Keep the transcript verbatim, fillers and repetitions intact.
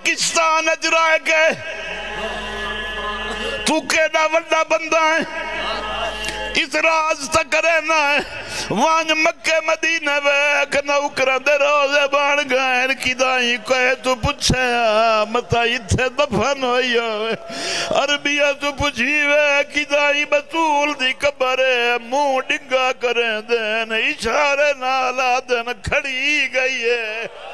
पाकिस्तान अजरा के तू केड़ा वड्डा बंदा है, इस राज तक रहना है। वांज मक्के मदीने वेख नौकर दे रोजे बन गए किदाई कहे तू पूछे मता इथे दफन होई होवे। अरबिया तू पूछी वे किदाई बतूल दी कबर मुंह डिंगा करे देन इशारे नाल आदन खड़ी गई है।